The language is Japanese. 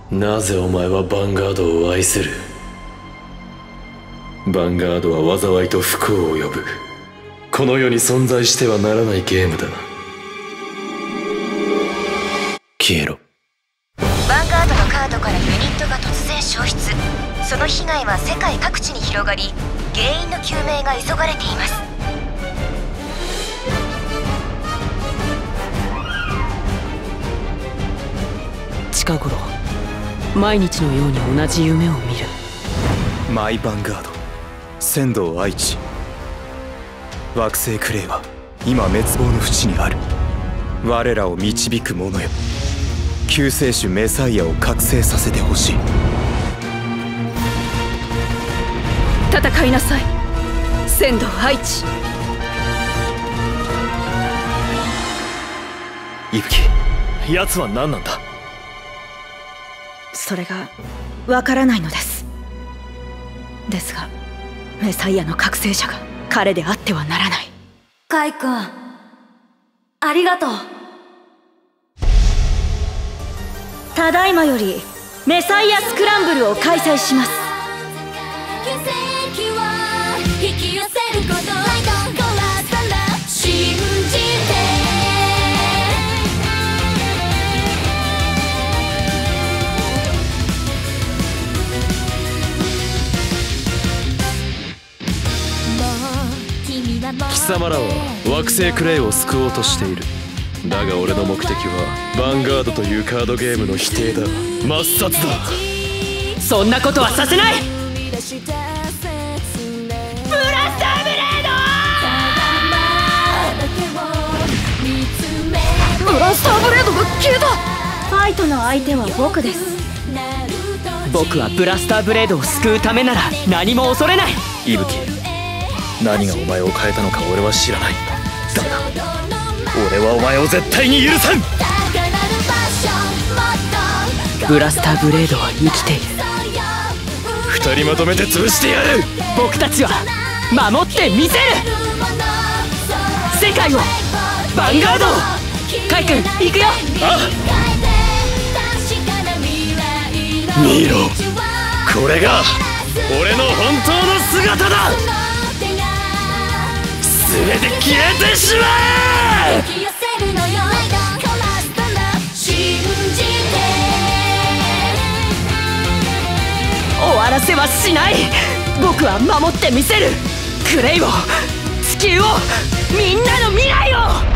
なぜお前はヴァンガードを愛する？ヴァンガードは災いと不幸を呼ぶ。この世に存在してはならないゲームだ。消えろ。 ヴァンガードのカードからユニットが突然消失。その被害は世界各地に広がり、原因の究明が急がれています。 近頃毎日のように同じ夢を見る。 マイ・ヴァンガード、仙道愛知。惑星クレイは今滅亡の淵にある。我らを導く者よ、救世主メサイアを覚醒させてほしい。 戦いなさい、仙道愛知。 伊吹、奴は何なんだ？ それがわからないのです。ですがメサイアの覚醒者が彼であってはならない。 カイ君、ありがとう。 ただいまよりメサイアスクランブルを開催します。 貴様らは惑星クレイを救おうとしている。だが俺の目的はヴァンガードというカードゲームの否定だ。抹殺だ。 そんなことはさせない。 ブラスターブレード！ブラスターブレードが消えた。ファイトの相手は僕です。 僕はブラスターブレードを救うためなら何も恐れない。 伊吹、何がお前を変えたのか俺は知らない。だが俺はお前を絶対に許さん。 ブラスターブレードは生きている。 二人まとめて潰してやる。 僕たちは守ってみせる。世界をヴァンガード。カイ君行くよ。 ああ、見ろ、これが俺の本当の姿だ。全て消えてしまえ。 終わらせはしない。僕は守ってみせる。クレイを、地球を、みんなの未来を。